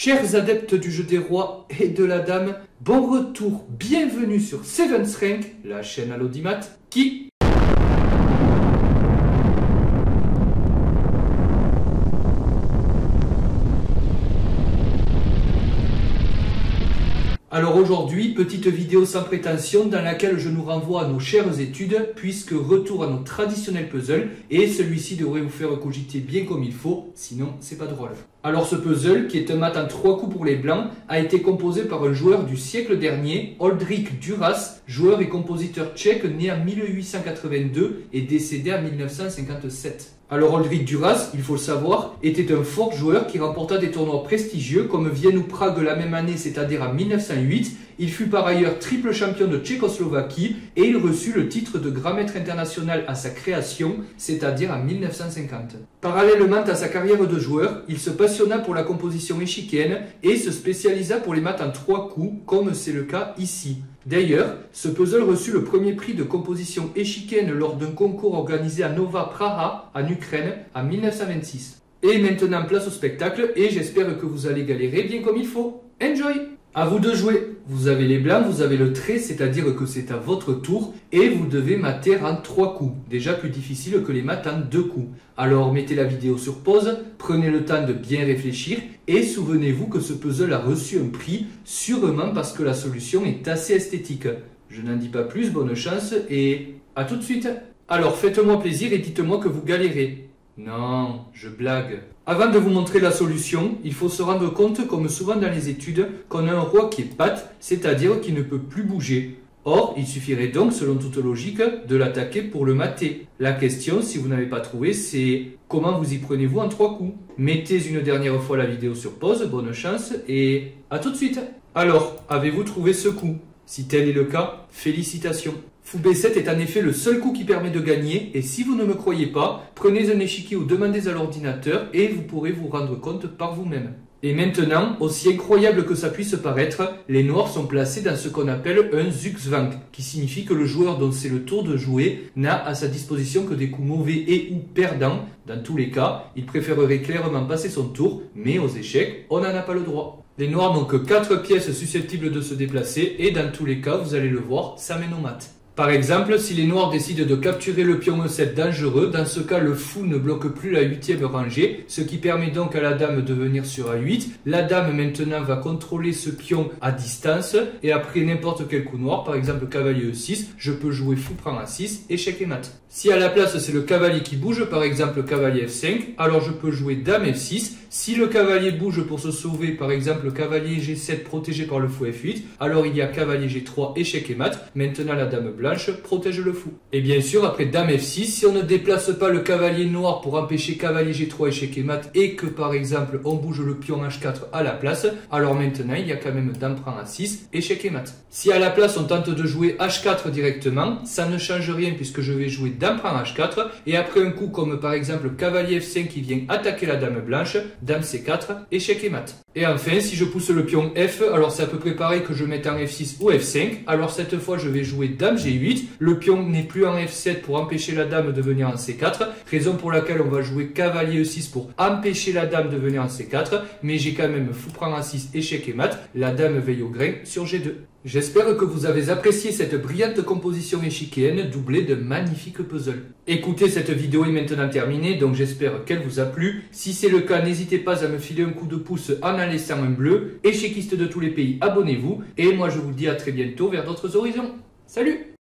Chers adeptes du jeu des rois et de la dame, bon retour, bienvenue sur Seven's Rank, la chaîne à l'audimat, qui... Alors aujourd'hui, petite vidéo sans prétention dans laquelle je nous renvoie à nos chères études, puisque retour à nos traditionnels puzzles, et celui-ci devrait vous faire cogiter bien comme il faut, sinon c'est pas drôle. Alors ce puzzle, qui est un mat en 3 coups pour les blancs, a été composé par un joueur du siècle dernier, Oldřich Duras, joueur et compositeur tchèque né en 1882 et décédé en 1957. Alors Oldřich Duras, il faut le savoir, était un fort joueur qui remporta des tournois prestigieux comme Vienne ou Prague la même année, c'est-à-dire en 1908. Il fut par ailleurs triple champion de Tchécoslovaquie et il reçut le titre de grand maître international à sa création, c'est-à-dire en 1950. Parallèlement à sa carrière de joueur, il se passionna pour la composition échiquienne et se spécialisa pour les maths en 3 coups, comme c'est le cas ici. D'ailleurs, ce puzzle reçut le premier prix de composition échiquienne lors d'un concours organisé à Nova Praha, en Ukraine, en 1926. Et maintenant, place au spectacle, et j'espère que vous allez galérer bien comme il faut. Enjoy! À vous de jouer. Vous avez les blancs, vous avez le trait, c'est-à-dire que c'est à votre tour, et vous devez mater en 3 coups. Déjà plus difficile que les maths en 2 coups. Alors mettez la vidéo sur pause, prenez le temps de bien réfléchir, et souvenez-vous que ce puzzle a reçu un prix, sûrement parce que la solution est assez esthétique. Je n'en dis pas plus, bonne chance, et à tout de suite. Alors faites-moi plaisir et dites-moi que vous galérez. Non, je blague. Avant de vous montrer la solution, il faut se rendre compte, comme souvent dans les études, qu'on a un roi qui est patte, c'est-à-dire qui ne peut plus bouger. Or, il suffirait donc, selon toute logique, de l'attaquer pour le mater. La question, si vous n'avez pas trouvé, c'est comment vous y prenez-vous en 3 coups? Mettez une dernière fois la vidéo sur pause, bonne chance, et à tout de suite. Alors, avez-vous trouvé ce coup? Si tel est le cas, félicitations. Fou B7 est en effet le seul coup qui permet de gagner, et si vous ne me croyez pas, prenez un échiquier ou demandez à l'ordinateur et vous pourrez vous rendre compte par vous-même. Et maintenant, aussi incroyable que ça puisse paraître, les noirs sont placés dans ce qu'on appelle un Zugzwang, qui signifie que le joueur dont c'est le tour de jouer n'a à sa disposition que des coups mauvais et ou perdants. Dans tous les cas, il préférerait clairement passer son tour, mais aux échecs, on n'en a pas le droit. Les noirs n'ont que 4 pièces susceptibles de se déplacer, et dans tous les cas, vous allez le voir, ça mène au mat. Par exemple, si les noirs décident de capturer le pion E7 dangereux, dans ce cas le fou ne bloque plus la 8e rangée, ce qui permet donc à la dame de venir sur A8. La dame maintenant va contrôler ce pion à distance, et après n'importe quel coup noir, par exemple cavalier E6, je peux jouer fou prend A6, échec et mat. Si à la place c'est le cavalier qui bouge, par exemple cavalier F5, alors je peux jouer dame F6. Si le cavalier bouge pour se sauver, par exemple cavalier G7 protégé par le fou F8, alors il y a cavalier G3, échec et mat. Maintenant la dame blanche protège le fou. Et bien sûr, après dame F6, si on ne déplace pas le cavalier noir pour empêcher cavalier G3, échec et mat, et que par exemple on bouge le pion H4 à la place, alors maintenant il y a quand même dame prend A6, échec et mat. Si à la place on tente de jouer H4 directement, ça ne change rien puisque je vais jouer dame prend H4, et après un coup comme par exemple cavalier F5 qui vient attaquer la dame blanche, dame C4, échec et mat. Et enfin, si je pousse le pion F, alors c'est à peu près pareil que je mette en F6 ou F5. Alors cette fois, je vais jouer dame G8. Le pion n'est plus en F7 pour empêcher la dame de venir en C4. Raison pour laquelle on va jouer cavalier E6 pour empêcher la dame de venir en C4. Mais j'ai quand même fou prend A6, échec et mat. La dame veille au grain sur G2. J'espère que vous avez apprécié cette brillante composition échiquienne doublée de magnifiques puzzles. Écoutez, cette vidéo est maintenant terminée, donc j'espère qu'elle vous a plu. Si c'est le cas, n'hésitez pas à me filer un coup de pouce en laissant un bleu. Échéquistes de tous les pays, abonnez-vous. Et moi je vous dis à très bientôt vers d'autres horizons. Salut!